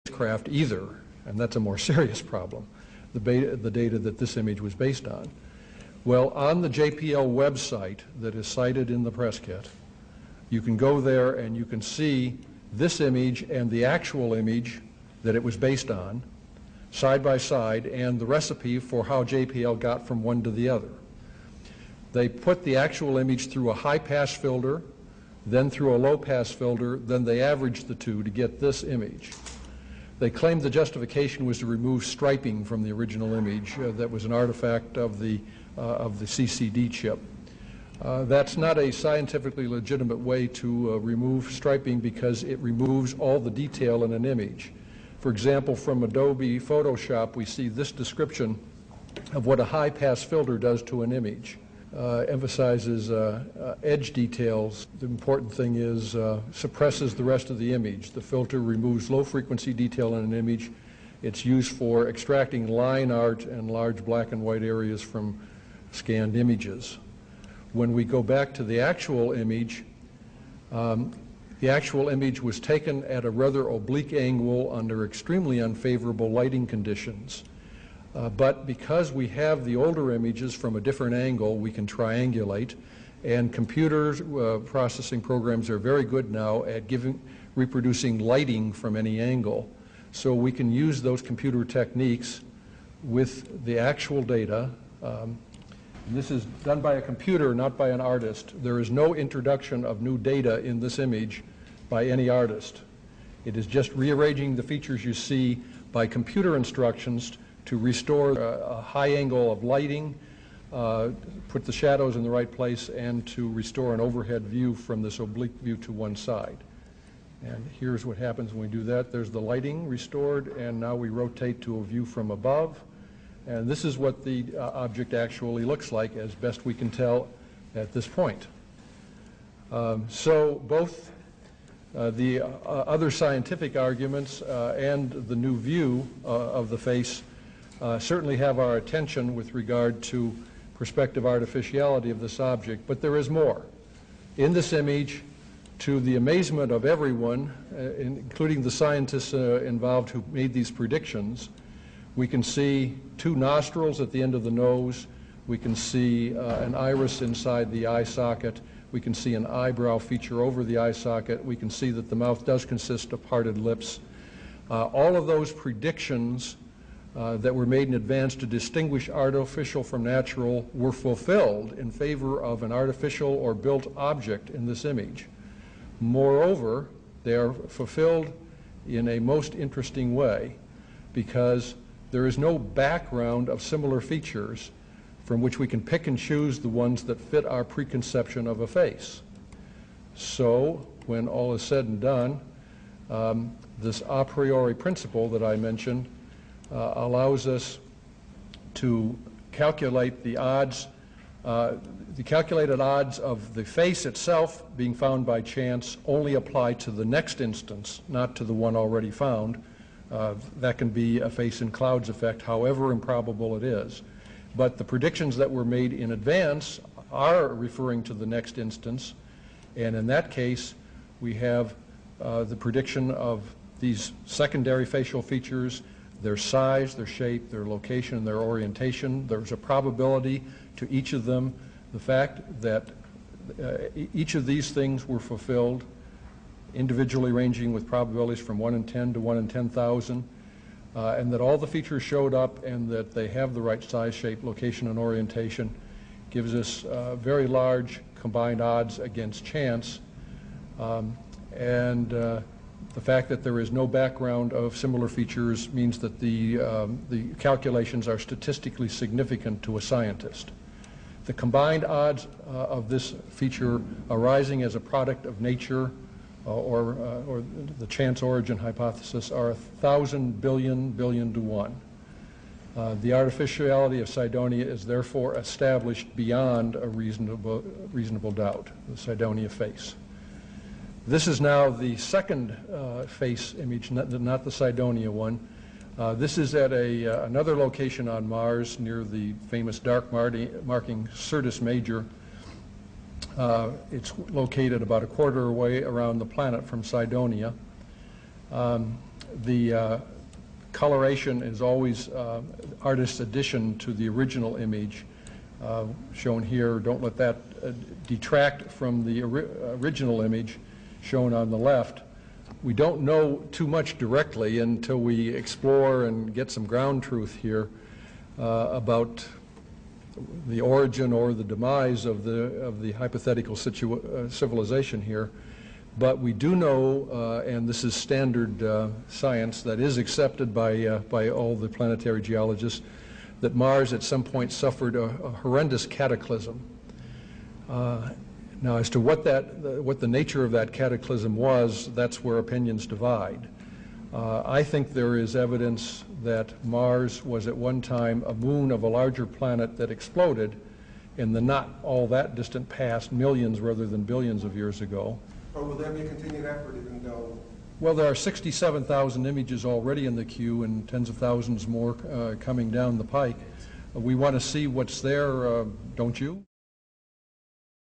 spacecraft either, and that's a more serious problem, the data that this image was based on. Well, on the JPL website that is cited in the press kit, you can go there and you can see this image and the actual image that it was based on side by side, and the recipe for how JPL got from one to the other. They put the actual image through a high-pass filter, then through a low-pass filter, then they averaged the two to get this image. They claimed the justification was to remove striping from the original image that was an artifact of the CCD chip. That's not a scientifically legitimate way to remove striping, because it removes all the detail in an image. For example, from Adobe Photoshop, we see this description of what a high-pass filter does to an image. Emphasizes edge details. The important thing is suppresses the rest of the image. The filter removes low-frequency detail in an image. It's used for extracting line art and large black and white areas from scanned images. When we go back to the actual image was taken at a rather oblique angle under extremely unfavorable lighting conditions. But because we have the older images from a different angle, we can triangulate, and computer processing programs are very good now at reproducing lighting from any angle. So we can use those computer techniques with the actual data. And this is done by a computer, not by an artist. There is no introduction of new data in this image by any artist. It is just rearranging the features you see by computer instructions to restore a high angle of lighting, put the shadows in the right place, and to restore an overhead view from this oblique view to one side. And here's what happens when we do that. There's the lighting restored, and now we rotate to a view from above. And this is what the object actually looks like, as best we can tell at this point. So both the other scientific arguments and the new view of the face certainly have our attention with regard to perspective artificiality of this object, but there is more. In this image, to the amazement of everyone, including the scientists involved who made these predictions, we can see two nostrils at the end of the nose. We can see an iris inside the eye socket. We can see an eyebrow feature over the eye socket. We can see that the mouth does consist of parted lips. All of those predictions that were made in advance to distinguish artificial from natural were fulfilled in favor of an artificial or built object in this image. Moreover, they are fulfilled in a most interesting way, because there is no background of similar features from which we can pick and choose the ones that fit our preconception of a face. So, when all is said and done, this a priori principle that I mentioned allows us to calculate the odds, the calculated odds of the face itself being found by chance only apply to the next instance, not to the one already found. That can be a face in clouds effect, however improbable it is. But the predictions that were made in advance are referring to the next instance, and in that case, we have the prediction of these secondary facial features, their size, their shape, their location, their orientation. There's a probability to each of them. The fact that each of these things were fulfilled, individually ranging with probabilities from 1 in 10 to 1 in 10,000, and that all the features showed up and that they have the right size, shape, location, and orientation, gives us very large combined odds against chance. The fact that there is no background of similar features means that the calculations are statistically significant to a scientist. The combined odds of this feature arising as a product of nature or the chance origin hypothesis are 1,000 billion to 1. The artificiality of Cydonia is therefore established beyond a reasonable doubt, the Cydonia face. This is now the second face image, not the Cydonia one. This is at another location on Mars near the famous dark marking Syrtis Major. It's located about a quarter away around the planet from Cydonia. The coloration is always artist's addition to the original image shown here. Don't let that detract from the original image shown on the left. We don't know too much directly until we explore and get some ground truth here about the origin or the demise of the hypothetical civilization here. But we do know, and this is standard science that is accepted by all the planetary geologists, that Mars at some point suffered a horrendous cataclysm. Now, as to what the nature of that cataclysm was, that's where opinions divide. I think there is evidence that Mars was at one time a moon of a larger planet that exploded in the not all that distant past, millions rather than billions of years ago. Or will there be a continued effort even though? Well, there are 67,000 images already in the queue and tens of thousands more coming down the pike. We want to see what's there, don't you?